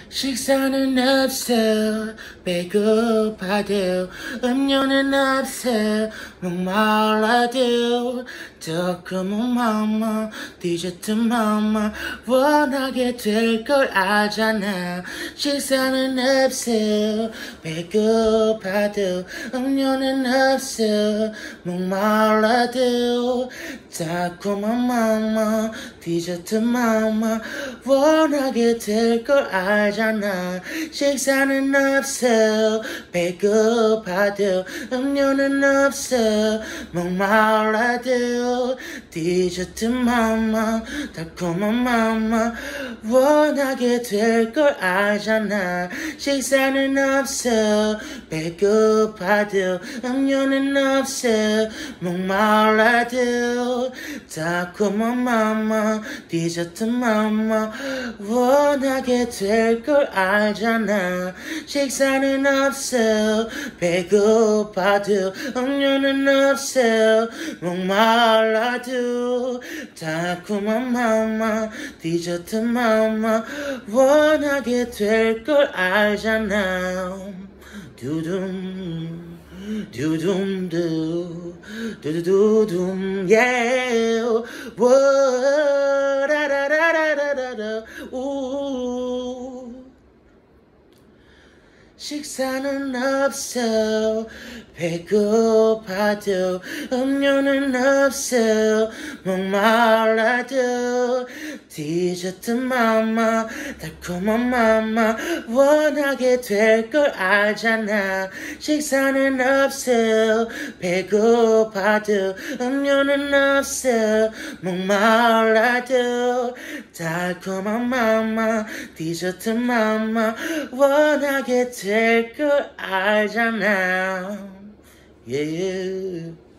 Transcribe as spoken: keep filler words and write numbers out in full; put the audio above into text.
식사는 없어 배고파도 음료는 없어 목말라도 조금은 맘마 디저트 맘마 원하게 될 걸 알잖아. 식사는 없어 배고파도 음료는 없어 목말라도 달콤한 맘마 디저트 맘마 원하게 될 걸 알잖아. 식사는 없어 배고파도 음료는 없어 목말라도 디저트 맘마 달콤한 맘마 원하게 될 걸 알잖아. 식사는 없어 배고파도 음료는 없어 목말라도 달콤한 맘마 디저트 맘마 원하게 될 걸 알잖아. 식사는 없어 배고파도 음료는 없어 목말라도 달콤한 맘마 디저트 맘마 원하게 될 걸 알잖아. 두둠 두둠두 두두두둠 yeah 워라라라라라라 우 식사는 없어 배고파도 음료는 없어 목말라도 디저트 맘마 달콤한 맘마 원하게 될 걸 알잖아. 식사는 없어 배고파도 음료는 없어 목말라도 달콤한 맘마 디저트 맘마 원하게 될 걸 알잖아. Yeah.